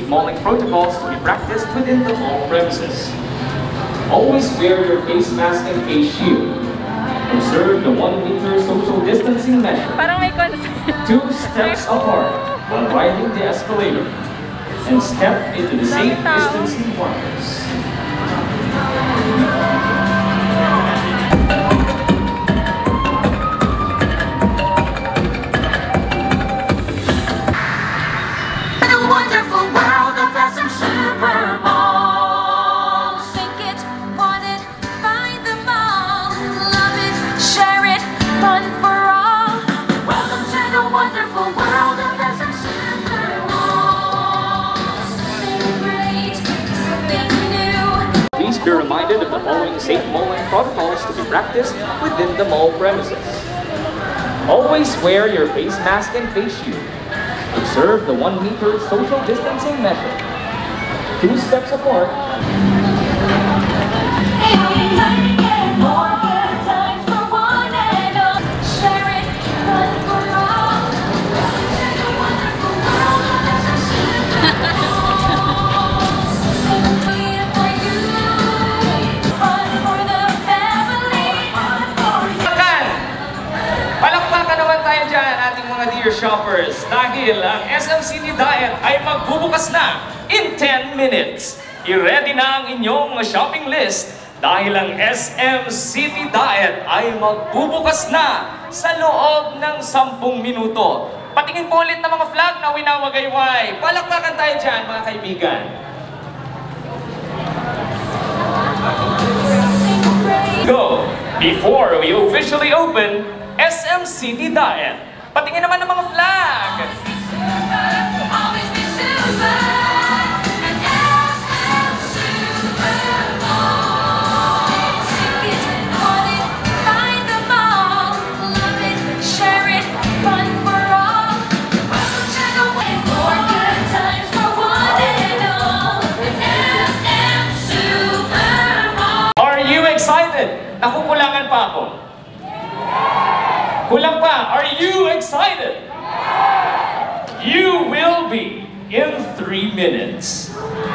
malling protocols to be practiced within the mall premises. Always wear your face mask and face shield. Observe the 1-meter social distancing measure. 2 steps apart while riding the escalator. And step into the safe distancing markers. Be reminded of the following safe malling protocols to be practiced within the mall premises. Always wear your face mask and face shield. Observe the 1-meter social distancing measure. 2 steps apart. Dear shoppers, dahil ang SM City Diet ay magbubukas na in 10 minutes. I-ready na ang inyong mga shopping list dahil ang SM City Diet ay magbubukas na sa loob ng 10 minuto. Patingin po ulit ng mga flag na winawagayway. Palakpakan tayo dyan, mga kaibigan. Go! Before we officially open SM City Diet. Patingin naman ng mga flag! Are you excited? Nakukulangan pa ako. Kulang pa. Are you excited? You will be in 3 minutes.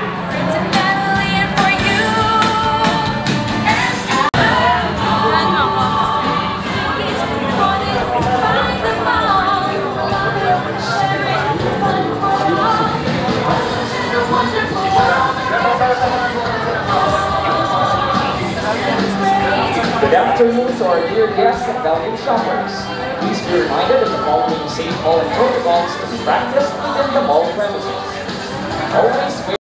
Good afternoon to our dear guests and valued shoppers. Please be reminded of the following safe malling protocols to be practiced within the mall premises. Always wear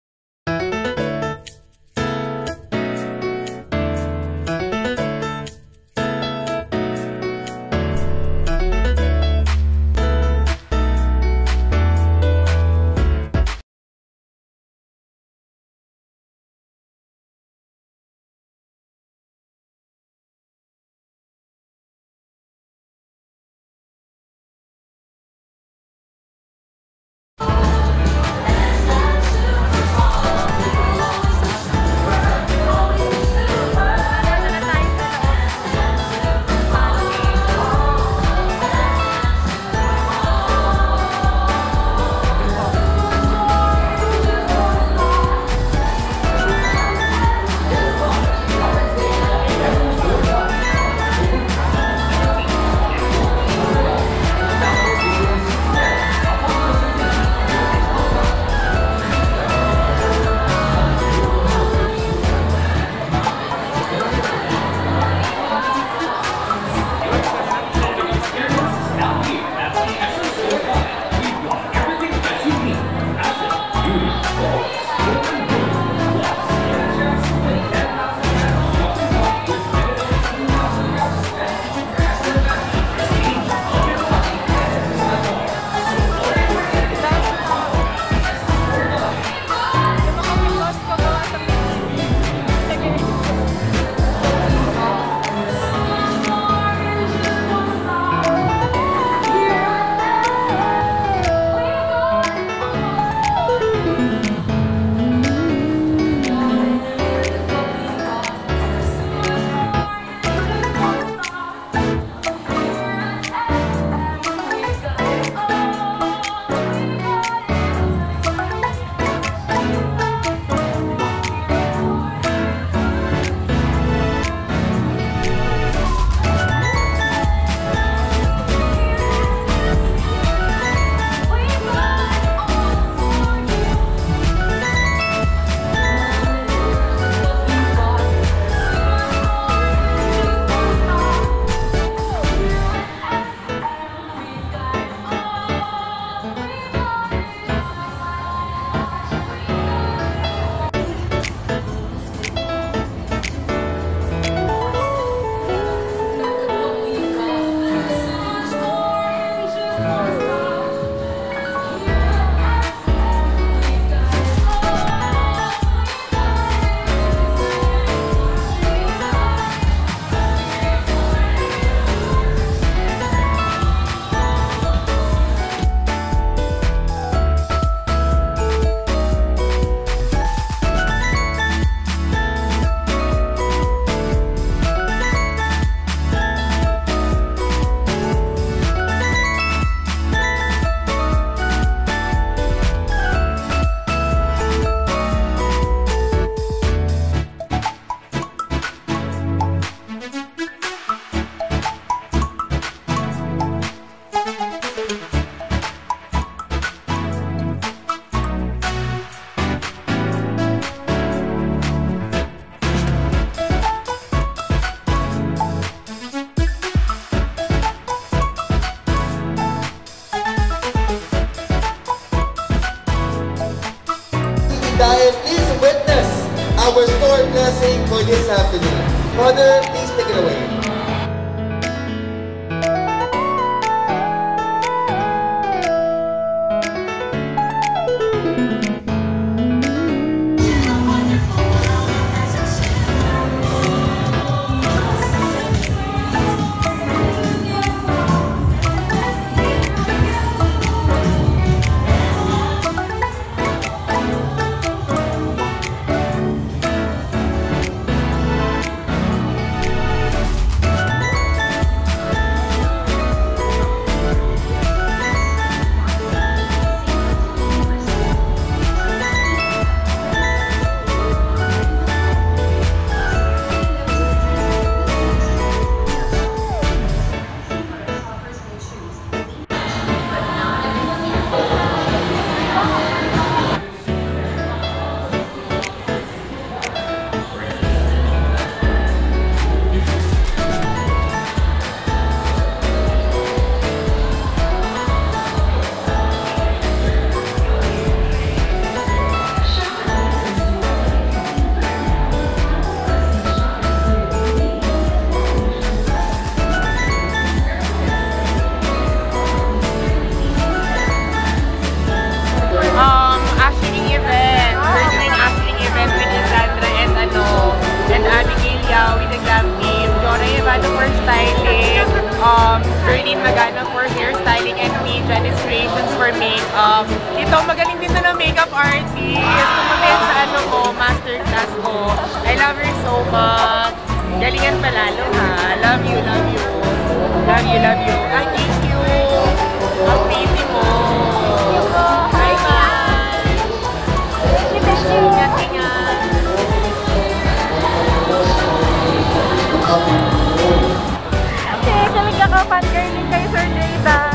Dahil please witness our store blessing for this afternoon. Mother, please take it away. Berlin Magano for hairstyling and me, Jen Inspirations for makeup. Dito, magaling din na ng makeup artist. Tumamit sa masterclass ko. I love her so much. Galingan palalo ha. Love you, love you. Love you, love you. Ay, thank you. Ang pretty mo. Bye, bye. Ingat, ingat. Okay, so magkaka-fangirling kay Sir Jaydan.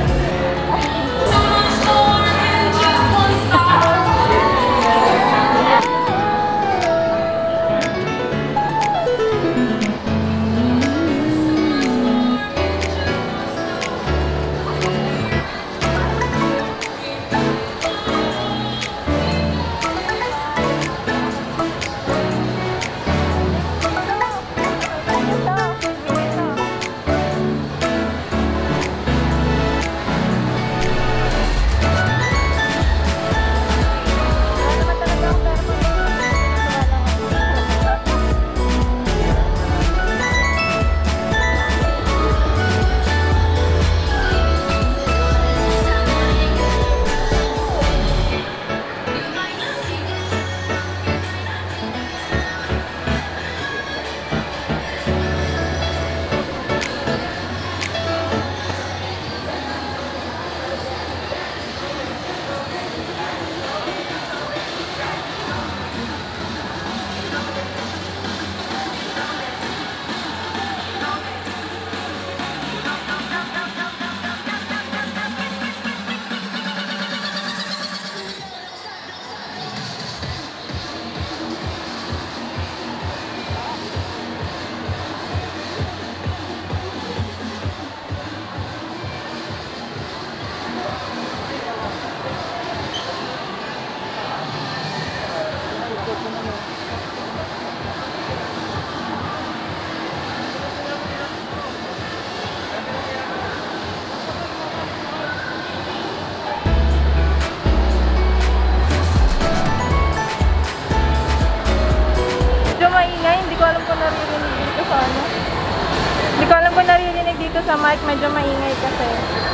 Sa mic, medyo maingay kasi.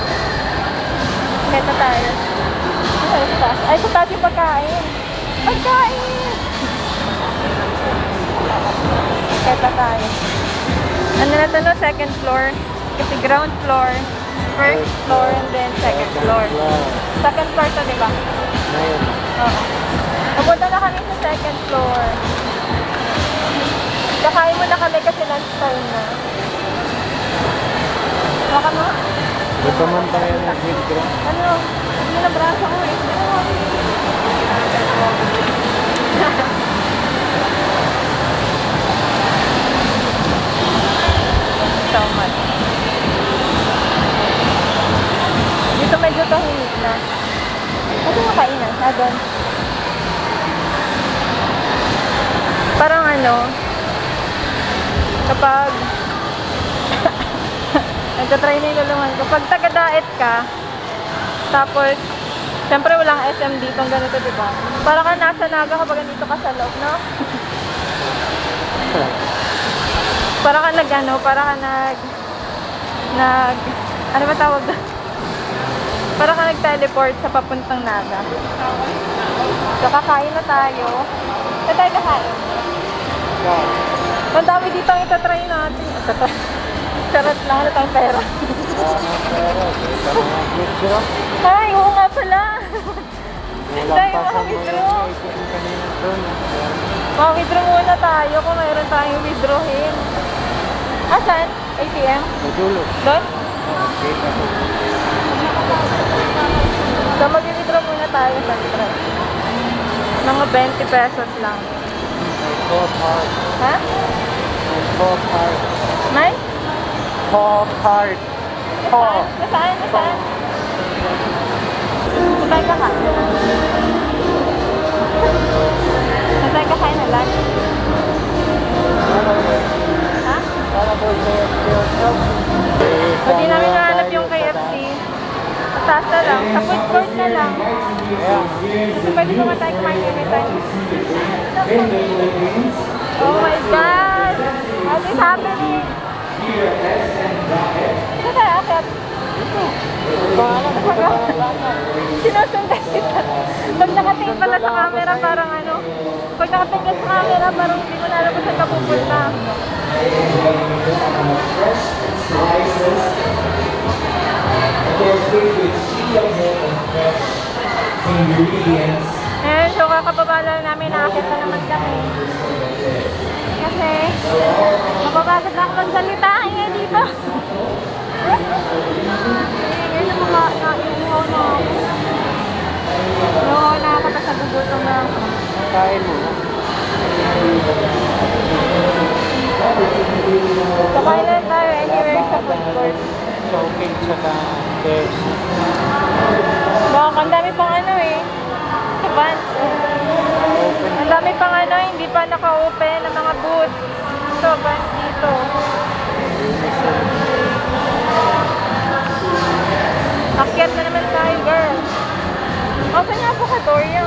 Keta tayo. Ay, sa tayo yung pagkain. Pagkain! Keta tayo. Ano na ito, no? Second floor. Kasi ground floor, first floor, and then second floor. Second floor to, di ba? Oo. Papunta na kami sa second floor. Kakain mo na kami kasi lunch time na. Baka mo? Gusto man tayo nag-withdraw. Ano? Hindi na braso ko eh. So much. Dito medyo tahimik na. Kasi makainan. Doon. Parang ano, kapag nagtatry na yung lulungan ko, pag taga-diet ka, tapos siyempre walang SM dito ganito, diba? Parang ka nasa Naga kapag nandito ka sa loob, no? Para ka ano ba tawag doon? Para ka nag-teleport sa papuntang Naga. So, kakain na tayo. Saan tayo kakain? Ang dami dito ang itatry natin. Charot lang, ano tayong pera? Ay, oo nga pala. Tayo maka-withdraw. Maka-withdraw muna tayo kung mayroon tayong withdrawin. Asan? ATM? Doon? So, mag-withdraw muna tayo sa withdraw. Mga 20 pesos lang. Ha? May? Card. Nasaan? Saan ka kain? Saan ka kain na lunch? Ha? Hindi namin nahanap yung KFC. Taas na lang. Sa food court na lang. Kasi pwede naman tayo kumain anytime. Oh my God! What is happening? Ito tayo akit. Sinusundan kita. Pag nakating pala sa camera, parang ano. Pag nakating ka sa camera, parang hindi mo na alam kung saan ka pupunta. Ayan, so kakababala namin, nakakit na naman kami. Kasi, mapapagod na ako magsalita ngayon dito. Ngayon na iuhaw na ako. Iuhaw na ako kasi gugutom na ako. Kain mo na. So, kain lang tayo anywhere sa food court. Choking tsaka KFC. Baka ang dami pang ano eh. Sa Vans. Ang dami pang ano, hindi pa naka-open ng mga booth. So, Vans dito. Akyat na naman tayo, girl. O, saan nga po ka, Toria?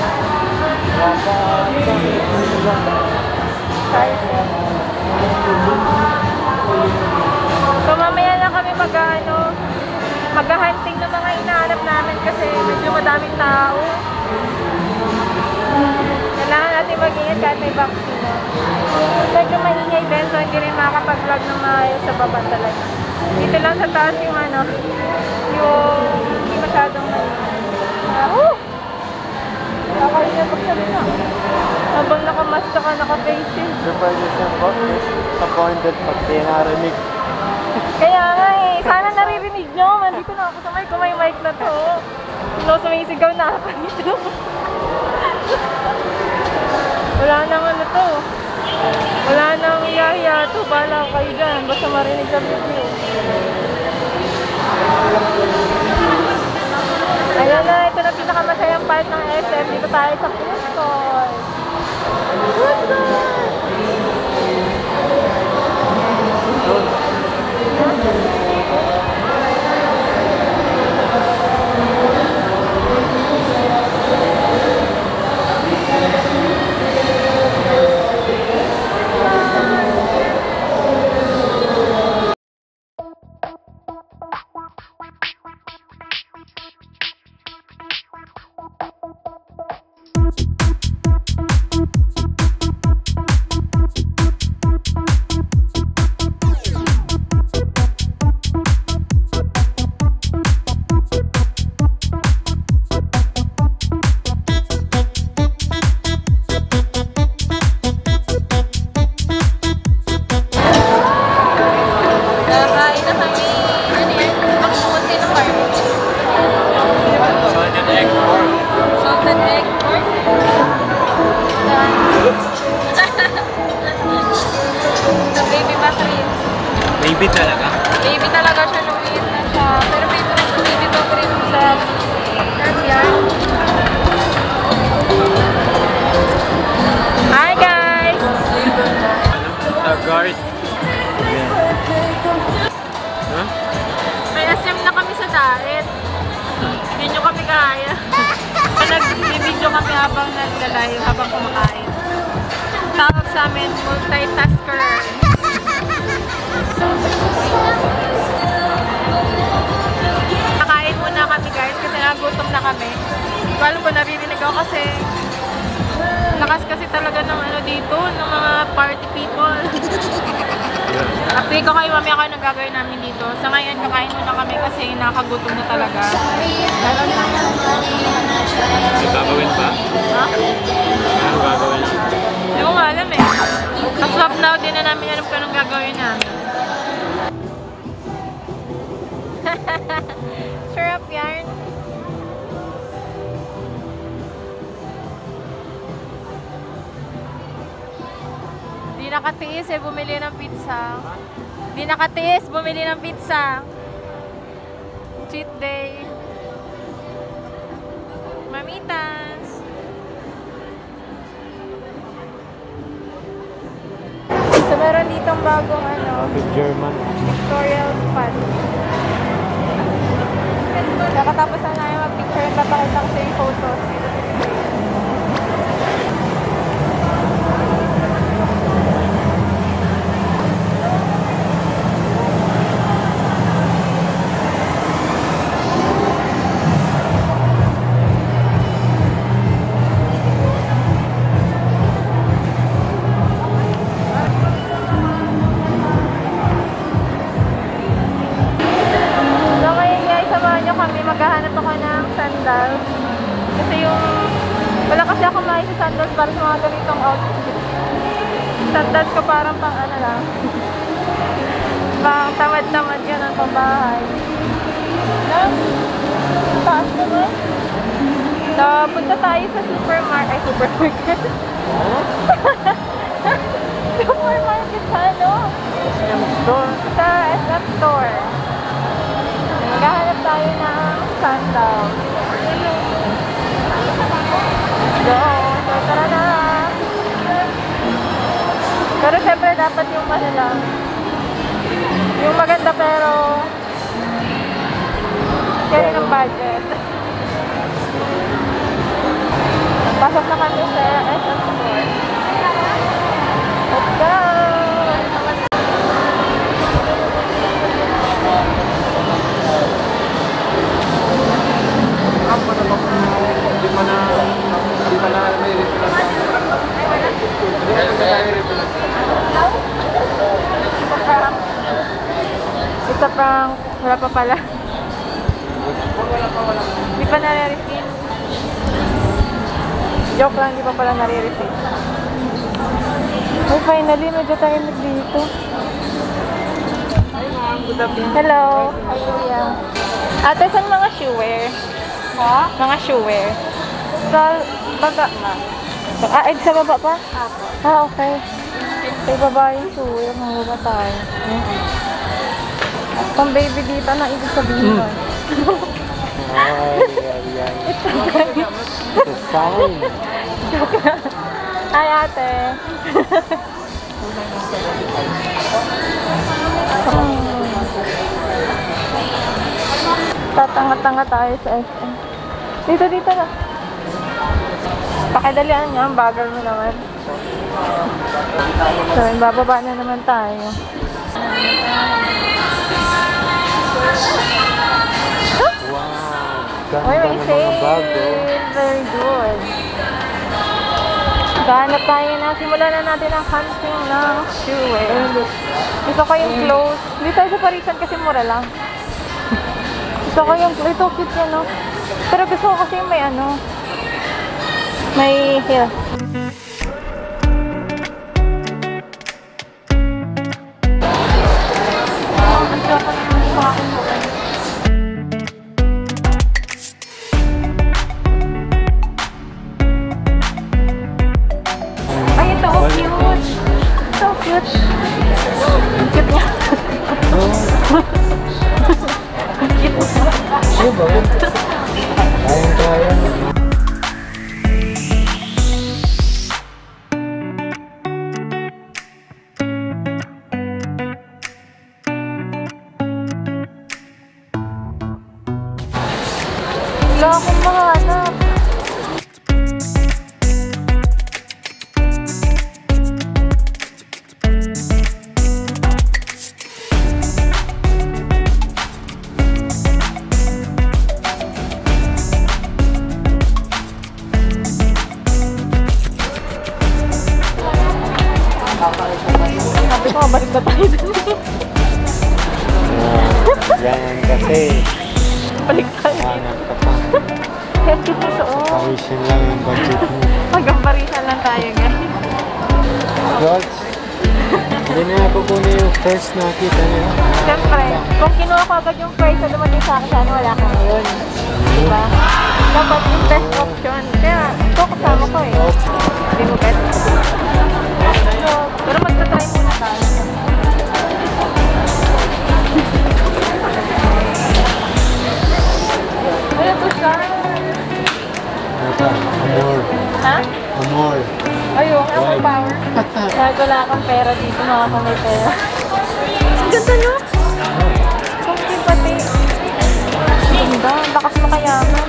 So, mamaya lang kami mag-hunting ng mga inaanap namin kasi medyo madaming tao. Kailangan natin mag-ingat kahit may vaccine. Medyo maingay din, so hindi rin makakapag-vlog ng maayos sa baba talaga. Dito lang sa taas yung ano, yung hindi masyadong maingay. Kakain na pagsabi na. Habang nakamask ka, naka-face shield. Super disappointed pag pinarinig. Kaya nga eh, sana naririnig nyo. Nandito na ako sa mic, kung may mic na to. Sumisigaw na ako dito. Wala nang ano to. Wala nang iya-iya to. Bahala kayo dyan. Basta marinig sa video. Ayan na, ito na pinakamasayang part ng SM. Dito tayo sa food court. Food court! Baby talaga? Baby talaga siya, lumiit na siya. Pero favorite ko baby ko rin sa yan. Hi guys! nagla-live habang kumakain. Tawag sa amin, multitasker. Kakain muna kami guys kasi nagutom na kami. Hindi ko alam kung naririnig ako kasi lakas kasi talaga ng ano dito, ng mga party people. Update ko kayo mamaya kung anong gagawin namin dito. Sa ngayon, kakain muna kami kasi nakakagutom na talaga. May gagawin pa? Ha? Ano gagawin? Hindi ko nga alam eh. Kaswap now, din na namin alam kung anong gagawin namin. Sarap yarn. Di nakatiis eh, bumili ng pizza. Di nakatiis, bumili ng pizza. Cheat day. Mamitas. So meron ditong bagong ano, German. pictorial pad. Nakatapos na namin mag-picture and papakita ko sa yung photos. Maghahanap ako ng sandals. Kasi yung... Wala kasi ako maayos sa sandals para sa mga ganitong outfit. Sandals ko parang pang ano lang. Pang tamad-tamad yun ang pambahay. Taas naman. So, punta tayo sa supermarket. Ay, supermarket. Supermarket sa ano? SM store. Sa SM store. Maghahanap tayo ng sandals. Go! So, tara na! Pero syempre dapat yung ano lang. Yung maganda pero kaya ng budget. Pasok na kami sa SM store. Let's go! Isa pang wala pa pala. Hindi pa nare-receive. Joke lang, hindi pa pala nare-receive. Oh, finally, medyo tayo dito. Hello. Hi, Kuya. Ate, saan mga shoewear? Ha? Mga shoewear. Sa baba, ma. Ay, sa baba pa? Ah, okay. Sa baba yung shoewear, mga baba tayo. Pang baby dito na ibig sabihin nun. It's a sign. It's a sign. Hi, ate. Tatanga-tanga tayo sa SM. Dito na. Pakidalian nga, ang bagal mo naman. So, bababa na naman tayo. Wow. Uy, may sale. Very good. Hanap tayo na. Simulan na natin ang hunting ng shoewear. Gusto ko yung clothes. Hindi tayo sa Parisan kasi mura lang. Gusto ko yung ito cute yan, no? Pero gusto ko kasi may ano, may heels. Ang sarap ng pangakit ko. Ay, ito, oh, cute. So cute. Cute niya. Ano ba? Kaya. Wala akong mahanap. Oh, balik na tayo dun. Yan kasi. Balik tayo. Hanap ka pa. Headset mo suot. Pawisin lang ang budget mo. Hanggang lang tayo, guys. George, hindi na kukunin yung first nakita niya. Siyempre, kung kinuha ko agad yung first na dumating sa akin, sana wala ka ngayon. Diba? Dapat yung best option. Kaya, ito kasama ko eh. Hindi mo bet. Pero magta-try muna tayo. Ano to siya? Amor. Ha? Amor. Ayun, ako power. Kahit wala akong pera dito, makakamay pera. Ang ganda nyo? Kung pati. Ganda, ang lakas makayaman.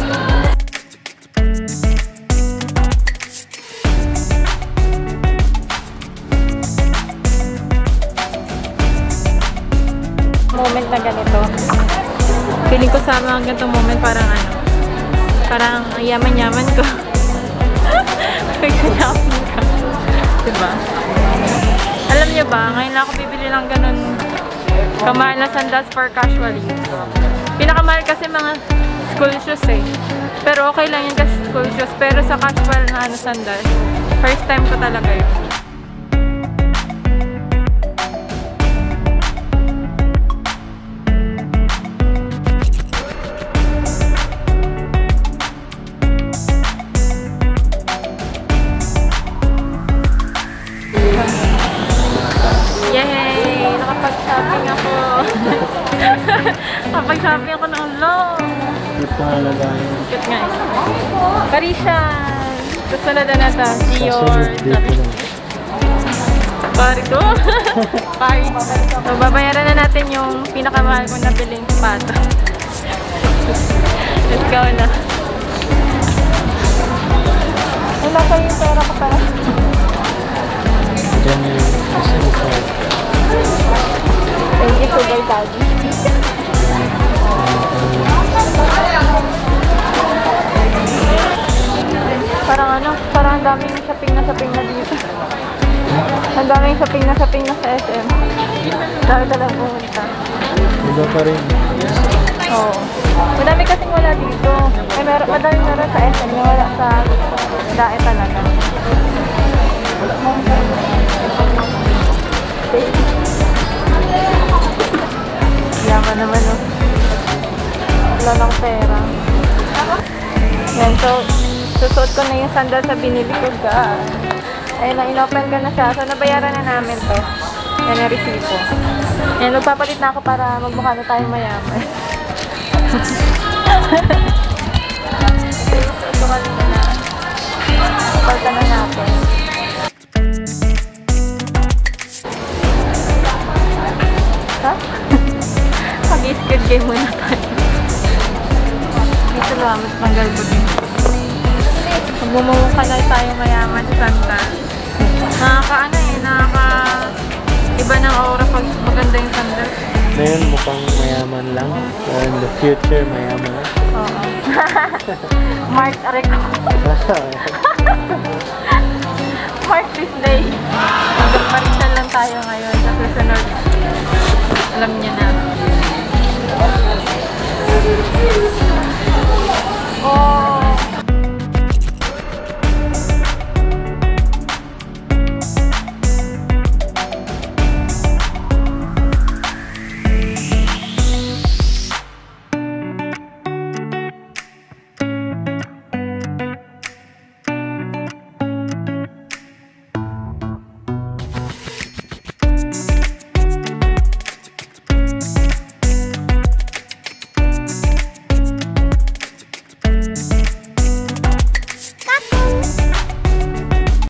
Moment na ganito. Feeling ko sama ang ganitong moment parang ano. Parang yaman-yaman ko. Nagkayapin ka. Diba? Alam niyo ba, ngayon lang ako bibili ng ganun kamahal na sandals for casually. Pinakamahal kasi mga school shoes eh. Pero okay lang yun kasi school shoes. Pero sa casual na ano sandals, first time ko talaga yun. Yay! Nakapag-shopping ako. Nakapag-shopping ako ng long. Ito talaga yun. Cute nga eh. Parisian! Susunod na ito. Dior. Pari ko. Pari. So, babayaran na natin yung pinakamahal kong nabiling sapato. Let's go na. Wala kayo yung pera ko para. Diyan yung isa. Thank you, Sugar Daddy. Parang ano, parang ang daming shopping na dito. Ang daming shopping na sa SM. Dami talagang pumunta. Iba pa rin. Oo. Madami kasing wala dito. Madami meron sa SM, yung wala sa DAE talaga. Yaman naman oh. Wala lang pera. Yan, so susuot ko na yung sandal sa binili ko guys. Ayun na, inopen ko na siya. So nabayaran na namin to. Yan ang resibo. Yan, magpapalit na ako para magmukha na tayong mayaman. Susuot ko kanina na. Palta na natin. Ha? Mag-i-skid game muna tayo. Dito ba? Mas manggalbo din. Magmumukha na tayo mayaman sa Santa. Nakaka-ano eh, iba ng aura pag maganda yung sandal. Ngayon mukhang mayaman lang. In the future, mayaman. Oo. Mark Areco.